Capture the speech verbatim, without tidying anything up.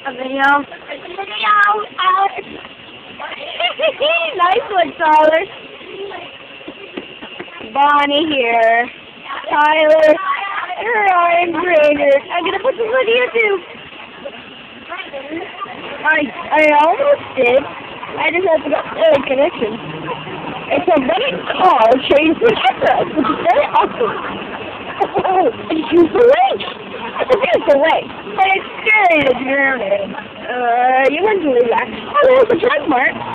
A video. Video. Uh, nice one, Tyler. Bonnie here. Tyler. And Ryan Grader. I'm gonna put this on YouTube. I I almost did. I just had to get the connection. And somebody's car changed the address, which is very awesome. Oh, it's great. It's a beautiful way. But it's scary to drown in. Uh, you wouldn't believe that. Oh, there's a drug mart.